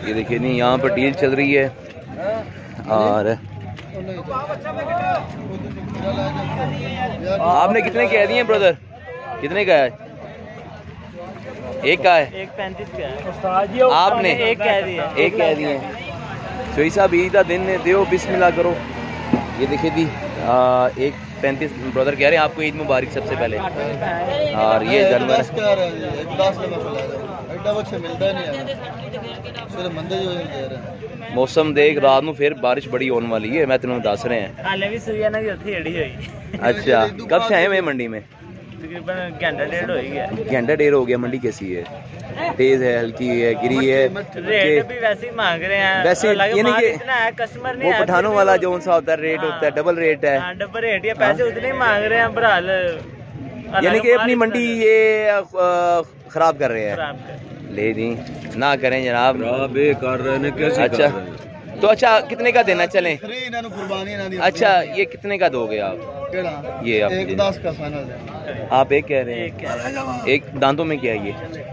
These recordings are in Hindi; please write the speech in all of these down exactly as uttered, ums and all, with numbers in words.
ये देखिए नहीं, यहाँ पर डील चल रही है। और आपने कितने कह दिए ब्रदर? कितने का है? एक का है, एक पैंतीस का है। आपने एक कह दिया, एक कह दिए। सोई साहब ईद का दिन है, दो बिस्मिल्लाह करो। ये देखिए दी आ, एक पैंतीस ब्रदर कह रहे हैं आपको ईद मुबारक सबसे पहले। और ये जानवर मौसम देख रात में फिर बारिश बड़ी होने वाली है, मैं तुम्हें दस रहे हैं। हाले भी सुइया ना जल्दी अड़ी हुई। अच्छा, कब से आए मैं मंडी में? तकरीबन घंटा डेढ़ हो गया। घंटा डेढ़ हो गया। मंडी कैसी है? तेज है, हल्की है, गिरी है? रेट भी वैसे ही मांग रहे हैं वैसे यानी कि कस्टमर नहीं वो पठानों वाला जो सा होता है रेट होता है, डबल रेट है। हाँ, डबल रेट है, पैसे उतने ही मांग रहे हैं बहरहाल। यानी कि अपनी मंडी ये खराब कर रहे हैं। ले दी ना करें जनाब, कर रहे हैं कैसे? अच्छा तो अच्छा कितने का देना? चलें। अच्छा ये कितने का दोगे आप? ये आप एक दस का फाइनल है। आप एक कह रहे हैं। एक दांतों में क्या है ये?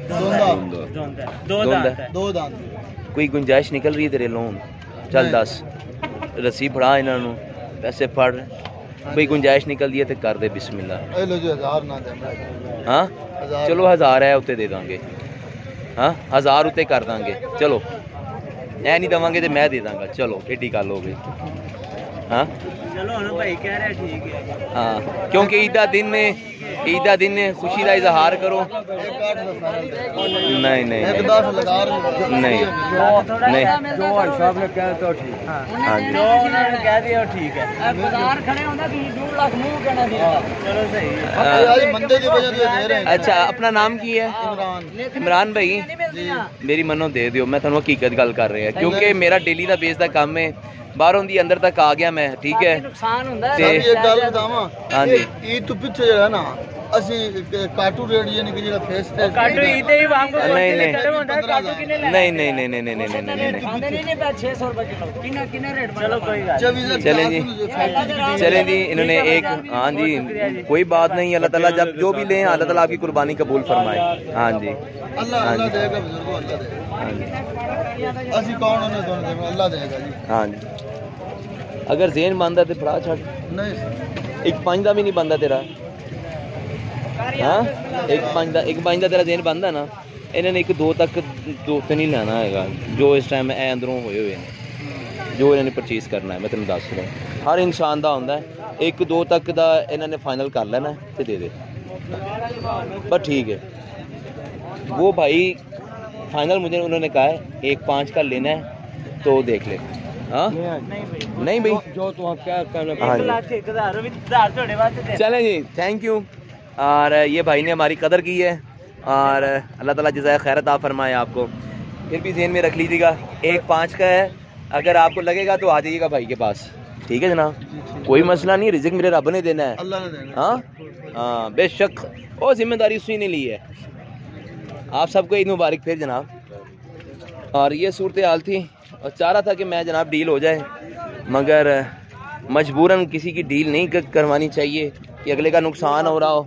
दो दांत। कोई गुंजाइश निकल रही है तेरे लोन? चल दस रस्सी फड़ा इन्होंने, पैसे फड़, कोई गुंजाइश निकल दी है तो कर दे बिस्मिल्लाह। हाँ चलो हजार है उत्ते दे देंगे। हाँ हजार उत्ते कर देंगे। चलो ऐ नहीं देवांगे तो मैं दे दूंगा। चलो एडी गल हो गई। हाँ चलो ना भाई कह रहे ठीक है। हाँ क्योंकि ईद का दिन में ईद का दिन में खुशी का इजहार करो। नहीं नहीं नहीं नहीं जो हिसाब ने कहा तो ठीक। हाँ जो उन्होंने कह दिया ठीक है। बाजार खड़े होना कि दो लाख मुंह कहना दिया। चलो सही है। मंदे की वजह से दे रहे हैं। अच्छा अपना नाम की है? इमरान भाई मेरी मनो दे दियो, मैं थानू हकीकत गल कर रहा है क्योंकि मेरा डेली का बेस का काम है। बाहरों दी अंदर तक आ गया मैं, ठीक है। नुकसान हुंदा है। एक गल बतावां, हां जी ईद तो पीछे जो है ना ਅਸੀਂ ਕਾਟੂ ਰੇਟ ਯਾਨੀ ਕਿ ਜਿਹੜਾ ਫੇਸ ਤੇ ਕਾਟੂ ਈਦ ਦੇ ਵਾਂਗੂ ਨਹੀਂ ਨਹੀਂ ਕਾਟੂ ਕਿੰਨੇ ਲੈਣਾ? ਨਹੀਂ ਨਹੀਂ ਨਹੀਂ ਨਹੀਂ ਨਹੀਂ ਨਹੀਂ ਨਹੀਂ ਨਹੀਂ ਖਾਂਦੇ ਨਹੀਂ ਨਹੀਂ छह सौ रुपए किलो। कितना कितना रेट? चलो कोई बात चलें जी चलें जी। इन्होंने एक हाँ जी कोई बात नहीं, अल्लाह ताला जब जो भी लें अल्लाह ताला आपकी कुर्बानी कबूल फरमाए। हाँ जी अल्लाह अल्लाह देगा बुजुर्गों, अल्लाह देगा। हाँ जी ਅਸੀਂ ਕੌਣ ਉਹਨੇ ਦੋਨੋਂ ਦੇਗਾ, अल्लाह देगा जी। हाँ जी अगर जेन बनता तो फड़ा छड़ नहीं एक पांच का भी नहीं बनता तेरा। हाँ एक पांच का एक पांच का तेरा जेन बनता ना, इन्होंने एक दो तक दो तो नहीं लेना है जो इस टाइम ए अंदरों होए हुए हैं जो इन्होंने परचेज करना है। मैं तेन दस रहा हर इंसान का होंदा है, एक दो तक का इन्होंने फाइनल कर लेना तो दे दे पर ठीक है। वो भाई फाइनल मुझे उन्होंने कहा है एक पाँच का लेना है तो देख ले। हाँ नहीं भाई जो तो क्या चलें जी थैंक यू। और ये भाई ने हमारी कदर की है और अल्लाह ताला जज़ाए खैर अता फरमाए आपको। फिर भी ज़हन में रख लीजिएगा एक पाँच का है, अगर आपको लगेगा तो आ जाइएगा भाई के पास, ठीक है जनाब। कोई मसला नहीं, रिज़्क़ मेरे रब ने देना है। अल्लाह ने देना। हाँ हाँ बेशक वो जिम्मेदारी उसी ने ली है। आप सबको ईद मुबारक फिर जनाब। और ये सूरत हाल थी और चाह रहा था कि मैं जनाब डील हो जाए, मगर मजबूरन किसी की डील नहीं करवानी चाहिए कि अगले का नुकसान हो रहा हो।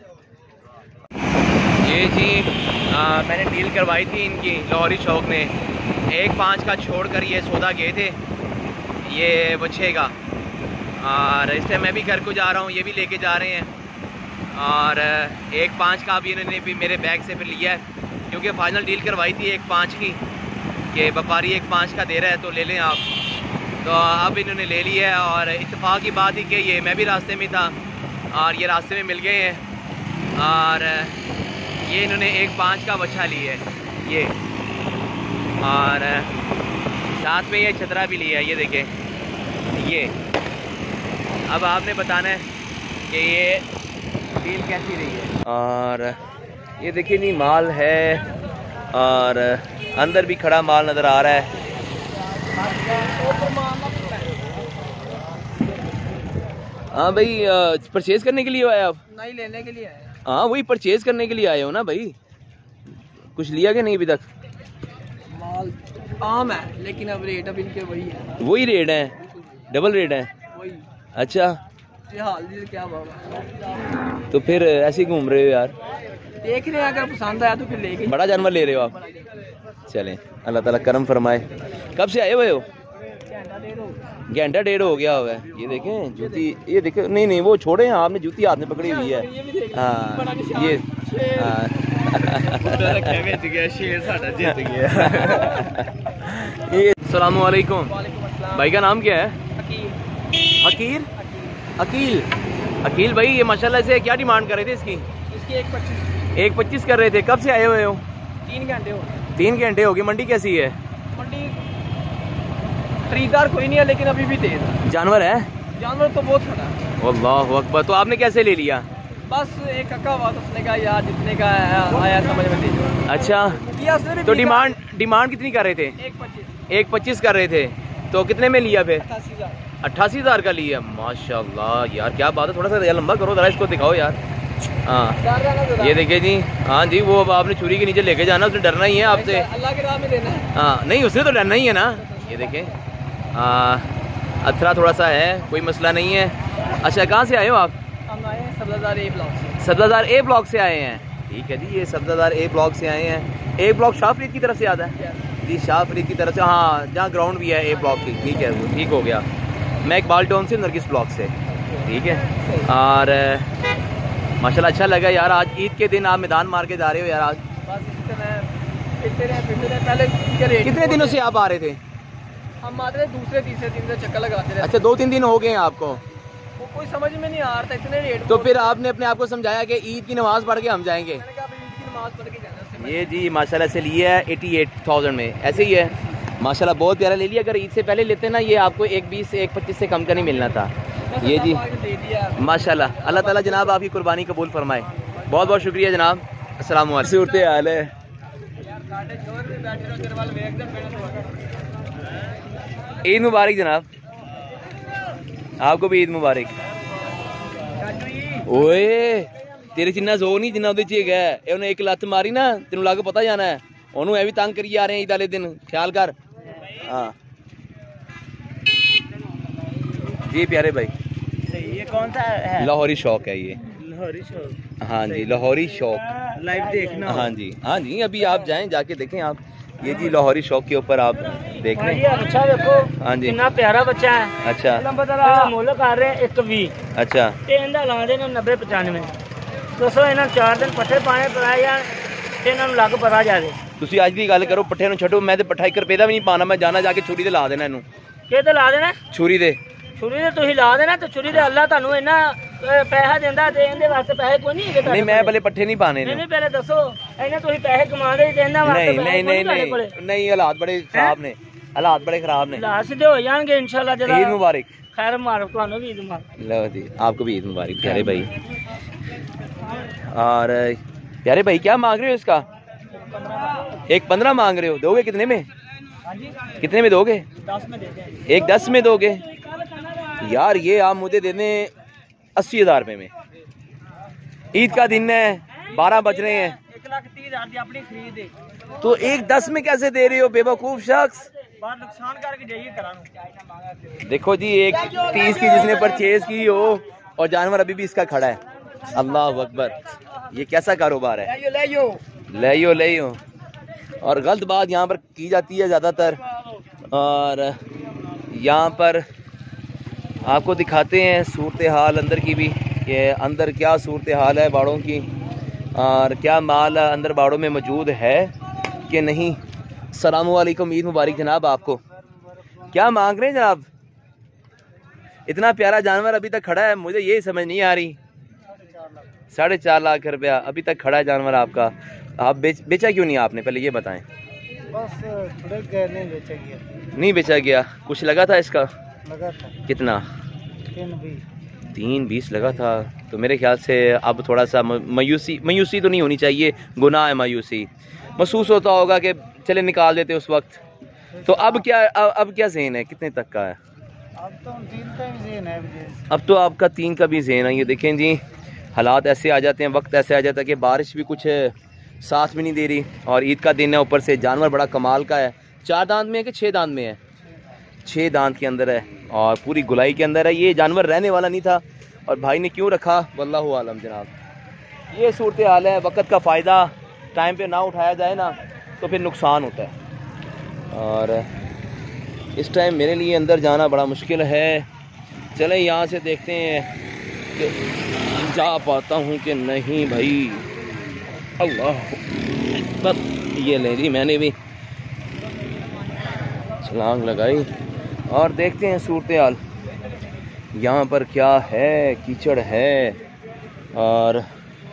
ये जी आ, मैंने डील करवाई थी इनकी लाहौरी शौक ने, एक पाँच का छोड़ कर ये सौदा गए थे, ये बचेगा। और इस टाइम मैं भी घर को जा रहा हूँ, ये भी लेके जा रहे हैं। और एक पाँच का भी इन्होंने भी मेरे बैग से फिर लिया है क्योंकि फाइनल डील करवाई थी एक पाँच की कि व्यापारी एक पाँच का दे रहा है तो ले लें आप। तो अब इन्होंने ले लिया है और इत्तेफाक की बात ही कि ये मैं भी रास्ते में था और ये रास्ते में मिल गए हैं। और ये इन्होंने एक पाँच का बच्चा लिया है ये, और साथ में ये छतरा भी लिया है, ये देखें ये। अब आपने बताना है कि ये डील कैसी रही है। और ये देखिए नहीं माल है और अंदर भी खड़ा माल नज़र आ रहा है। हाँ भाई परचेज करने के लिए आए आप? नहीं लेने के लिए आए। हाँ वही परचेज करने के लिए आए हो ना भाई, कुछ लिया कि नहीं अभी तक? माल आम है लेकिन अब रेट अब इनके वही है। वही रेट है, डबल रेट है वही। अच्छा ये हाल क्या बाबा, तो फिर ऐसे घूम रहे हो यार? देख रहे हैं अगर पसंद आया तो फिर लेके। बड़ा जानवर ले रहे हो आप? चलें। अल्लाह ताला करम फरमाए। कब से आए हुए हो? घंटा डेढ़ हो गया हुआ है। ये देखें जूती, ये देखें, नहीं नहीं वो छोड़े हैं, आपने जूती हाथ में पकड़ी हुई है। हाँ ये ये अस्सलामु अलैकुम। भाई का नाम क्या है? हकीर अकील अकील भाई, ये माशाल्लाह से क्या डिमांड कर रहे थे इसकी? इसकी एक पच्चीस एक पच्चीस कर रहे थे। कब से आए हुए हो? तीन घंटे हो तीन घंटे हो गए। मंडी कैसी है? मंडी खरीदार कोई नहीं है लेकिन अभी भी तेज है। जानवर है? जानवर तो बहुत खड़ा है। अल्लाहु अकबर। तो आपने कैसे ले लिया? बस एक अक्का हुआ तो उसने कहा यार जितने का आया, आया समझ में दे दो। अच्छा तो डिमांड डिमांड कितनी कर रहे थे? एक पच्चीस एक पच्चीस कर रहे थे। तो कितने में लिया फिर? अट्ठासी हजार अट्ठासी हजार का लिया। माशाल्लाह यार क्या बात है। थोड़ा सा लंबा करो जरा, इसको दिखाओ यार। हाँ ये देखिए जी। हाँ जी वो अब आपने छुरी के नीचे लेके जाना, उसने डरना ही है आपसे। अल्लाह के राह में देना है। हाँ नहीं उसने तो डरना ही है ना। ये देखें अथरा थोड़ा सा है, कोई मसला नहीं है। अच्छा कहाँ से आए हो आप? हम आए हैं सब्जादार ए ब्लॉक से। सब्जादार ए ब्लॉक से आए हैं। ठीक है जी, ये सब्जादार ए ब्लॉक से आए हैं। ए ब्लॉक शाहफरीद की तरफ से आता है जी? शाहफरीद की तरफ से। हाँ जहाँ ग्राउंड भी है ए ब्लॉक की। ठीक है वो ठीक हो गया। मैं इकबाल टाउन से, नरगिस ब्लॉक से। ठीक है। और माशाल्लाह अच्छा लगा यार। आज ईद के दिन आप मैदान मार के जा रहे हो यार आज। बस इसी तरह फिरते रहे फिरते रहे। पहले कितने दिनों से आप आ रहे थे? हम आते रहे दूसरे तीसरे दिन से चक्कर लगाते रहे। अच्छा दो तीन दिन हो गए हैं आपको? वो कोई समझ में नहीं आ रहा था इतने रेट। तो फिर आपने अपने आप को समझाया कि ईद की नमाज पढ़ के हम जाएंगे। मैंने कहा ईद की नमाज पढ़ के जाना। ये जी माशाल्लाह से लिए है एटी एट थाउजेंड में। ऐसे ही है माशाल्लाह, बहुत प्यारा ले लिया। अगर ईद से पहले लेते ना ये आपको एक बीस से एक पच्चीस से कम का नहीं मिलना था। ये जी माशाल्लाह। अल्लाह ताला जनाब आपकी कुर्बानी कबूल फरमाए। बहुत बहुत शुक्रिया जनाब। अस्सलाम वालेकुम। सूरत हाल है। ईद मुबारक जनाब, आपको भी ईद मुबारक। ओए तेरे जिन्ना जोर नहीं जिन्ना उहदे च हैगा। ए उन्हें एक लत्त मारी ना तेनू लग पता जाना है। ओनू ए भी तंग करी जा रहे हैं ईद वाले दिन, ख्याल कर। हाँ जी प्यारे भाई। ये कौन सा है? लाहौरी शौक है ये। लाहौरी शौक? हाँ जी लाहौरी शौक। लाइव देखना? हाँ जी हाँ जी अभी आप जाएं जाके देखें आप। ये जी लाहौरी शौक के ऊपर आप देख लें। अच्छा देखो हाँ जी कितना प्यारा बच्चा है। अच्छा मुल कर रहे हैं एक भी। अच्छा इनका लाते ने नब्बे पचानवे। दसो इन्होंने चार दिन पट्ठे पाने पाए या इन्होंने लग पता जाए। ਤੁਸੀਂ ਅੱਜ ਦੀ ਗੱਲ ਕਰੋ ਪੱਠੇ ਨੂੰ ਛੱਡੋ। ਮੈਂ ਤੇ ਪੱਠਾ ਇੱਕ ਰੁਪਏ ਦਾ ਵੀ ਨਹੀਂ ਪਾਣਾ। ਮੈਂ ਜਾਣਾ ਜਾ ਕੇ ਛੁਰੀ ਤੇ ਲਾ ਦੇਣਾ ਇਹਨੂੰ। ਕਿ ਤੇ ਲਾ ਦੇਣਾ? ਛੁਰੀ ਦੇ ਛੁਰੀ ਦੇ ਤੁਸੀਂ ਲਾ ਦੇਣਾ ਤੇ ਛੁਰੀ ਦੇ ਅੱਲਾ ਤੁਹਾਨੂੰ ਇੰਨਾ ਪੈਸਾ ਦਿੰਦਾ ਤੇ ਇਹਦੇ ਵਾਸਤੇ ਪੈਸੇ ਕੋਈ ਨਹੀਂ ਹੈਗੇ। ਨਹੀਂ ਮੈਂ ਪਹਿਲੇ ਪੱਠੇ ਨਹੀਂ ਪਾਣੇ ਨੇ। ਨਹੀਂ ਪਹਿਲੇ ਦੱਸੋ ਇਹਨੇ ਤੁਸੀਂ ਪੈਸੇ ਕਮਾਉਂਦੇ ਤੇ ਇਹਨਾਂ ਵਾਸਤੇ ਨਹੀਂ ਨਹੀਂ ਨਹੀਂ ਨਹੀਂ ਹਾਲਾਤ ਬੜੇ ਖਰਾਬ ਨੇ। ਹਾਲਾਤ ਬੜੇ ਖਰਾਬ ਨੇ। ਹਾਲਾਤ ਸਿੱਧੇ ਹੋ ਜਾਣਗੇ इंशाल्लाह। जरा ईद मुबारक। खैर मुबारक ਤੁਹਾਨੂੰ ਵੀ ईद मुबारक। लो जी आपको भी ईद मुबारक प्यारे भाई। और प्यारे भाई क्या मांग रहे हो इसका? एक पंद्रह मांग रहे हो। दोगे कितने में? कितने में दोगे? दस में देते हैं। एक दस में दोगे यार? ये आप मुझे दे दें अस्सी हजार रुपये में। ईद का दिन है, बारह बज रहे हैं। एक लाख तीस हजार की अपनी खरीद है तो एक दस में कैसे दे रहे हो बेवकूफ शख्स? बाहर नुकसान करके जाइए कराना। देखो जी एक तीस की जिसने परचेज की हो और जानवर अभी भी इसका खड़ा है। अल्लाह अकबर। ये कैसा कारोबार है? ले यो ले यो ले यो। और गलत बात यहाँ पर की जाती है ज़्यादातर। और यहाँ पर आपको दिखाते हैं सूरत हाल अंदर की भी कि अंदर क्या सूरत हाल है बाड़ों की और क्या माल अंदर बाड़ों में मौजूद है कि नहीं। अस्सलामु अलैकुम। ईद मुबारक जनाब आपको। क्या मांग रहे हैं जनाब? इतना प्यारा जानवर अभी तक खड़ा है, मुझे यही समझ नहीं आ रही। साढ़े चार लाख रुपया अभी तक खड़ा है जानवर आपका। आप बेच बेचा क्यों नहीं आपने पहले ये बताएं। बस थोड़े नहीं बेचा गया। नहीं बेचा गया? कुछ लगा था इसका? लगा था। कितना? तीन बीस। तीन बीस लगा था। तो मेरे ख्याल से अब थोड़ा सा मायूसी मायूसी तो नहीं होनी चाहिए, गुनाह है मायूसी। महसूस होता होगा कि चले निकाल देते उस वक्त। तो अब क्या अब, अब क्या ज़हन है? कितने तक का है? अब तो तीन का भी ज़हन है। अब तो आपका तीन का भी ज़हन है। ये देखें जी हालात ऐसे आ जाते हैं, वक्त ऐसे आ जाता है कि बारिश भी कुछ साथ भी नहीं दे रही और ईद का दिन है, ऊपर से जानवर बड़ा कमाल का है। चार दांत में है कि छः दांत में है? छः दांत के अंदर है और पूरी गुलाई के अंदर है। ये जानवर रहने वाला नहीं था और भाई ने क्यों रखा वल्लाहु आलम जनाब। ये सूरत हाल है। वक्त का फ़ायदा टाइम पे ना उठाया जाए ना तो फिर नुकसान होता है। और इस टाइम मेरे लिए अंदर जाना बड़ा मुश्किल है। चलें यहाँ से देखते हैं कि जा पाता हूँ कि नहीं भाई। अल्लाह बस ये ले ली मैंने भी छलांग लगाई और देखते हैं सूरत हाल यहाँ पर क्या है। कीचड़ है और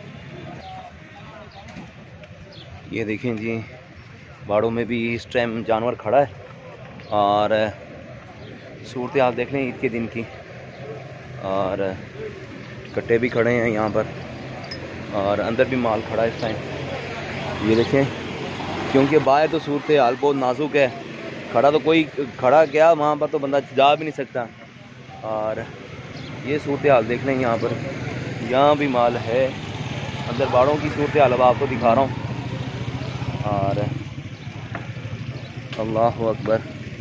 ये देखें जी बाड़ों में भी इस टाइम जानवर खड़ा है और सूरत हाल देख लें ईद के दिन की। और कट्टे भी खड़े हैं यहाँ पर और अंदर भी माल खड़ा है इस टाइम। ये देखें क्योंकि बाहर तो सूरत हाल बहुत नाजुक है, खड़ा तो कोई खड़ा क्या वहाँ पर तो बंदा जा भी नहीं सकता। और ये सूरत हाल देख लें यहाँ पर, यहाँ भी माल है। अंदर बाड़ों की सूरत हाल अब आपको दिखा रहा हूँ। और अल्लाह अकबर,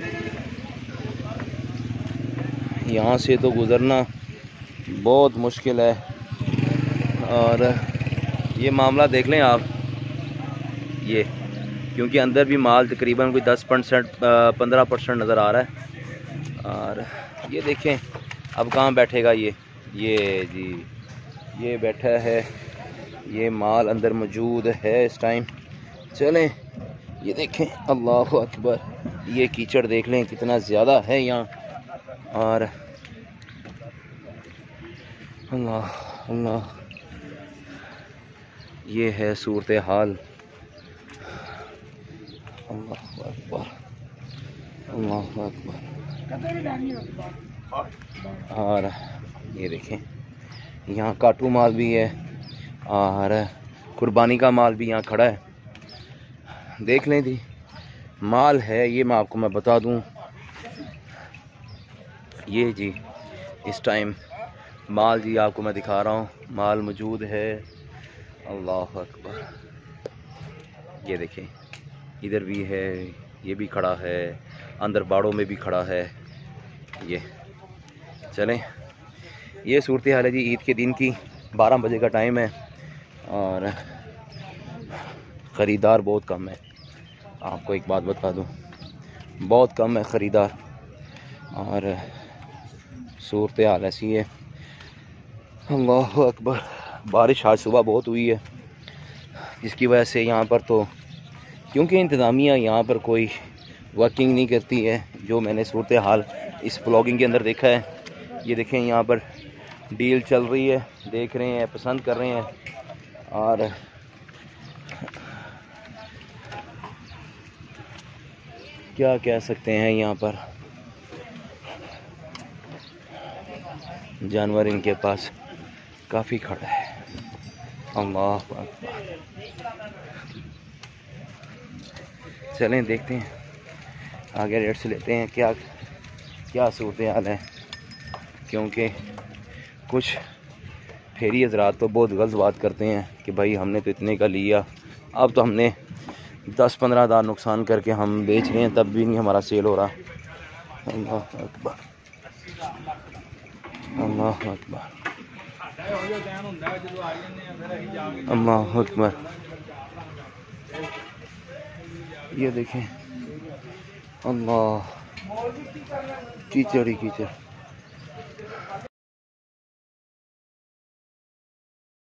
यहाँ से तो गुज़रना बहुत मुश्किल है। और ये मामला देख लें आप, ये क्योंकि अंदर भी माल तकरीबन कोई दस परसेंट पंद्रह परसेंट नज़र आ रहा है। और ये देखें अब कहाँ बैठेगा ये ये जी ये बैठा है, ये माल अंदर मौजूद है इस टाइम। चलें ये देखें अल्लाह अकबर, ये कीचड़ देख लें कितना ज़्यादा है यहाँ। और अल्लाह अल्लाह ये है सूरत हाल। अल्लाह अकबर अल्लाह अकबर। और ये देखें यहाँ काटू माल भी है और कुर्बानी का माल भी यहाँ खड़ा है। देख लें जी माल है, ये मैं आपको मैं बता दूं, ये जी इस टाइम माल जी आपको मैं दिखा रहा हूँ, माल मौजूद है। अल्लाह अकबर, ये देखें इधर भी है, ये भी खड़ा है, अंदर बाड़ों में भी खड़ा है। ये चलें ये सूरत हाल है जी ईद के दिन की। बारह बजे का टाइम है और ख़रीदार बहुत कम है। आपको एक बात बता दूं, बहुत कम है ख़रीदार और सूरत हाल ऐसी है। अल्लाह अकबर, बारिश आज सुबह बहुत हुई है जिसकी वजह से यहाँ पर तो क्योंकि इंतज़ामिया यहाँ पर कोई वर्किंग नहीं करती है, जो मैंने सूरत हाल इस ब्लॉगिंग के अंदर देखा है। ये देखें यहाँ पर डील चल रही है, देख रहे हैं, पसंद कर रहे हैं। और क्या कह सकते हैं, यहाँ पर जानवर इनके पास काफ़ी खड़ा है। अल्लाह अकबर, चलें देखते हैं आगे रेट से लेते हैं क्या क्या सूरत हाल है। क्योंकि कुछ फेरी हज़रात तो बहुत गलत बात करते हैं कि भाई हमने तो इतने का लिया, अब तो हमने दस पंद्रह हज़ार नुकसान करके हम बेच रहे हैं तब भी नहीं हमारा सेल हो रहा। अल्लाह अकबर अल्लाह अकबर अल्लाह अकबर। ये देखें अल्लाह कीचड़ ही कीचड़।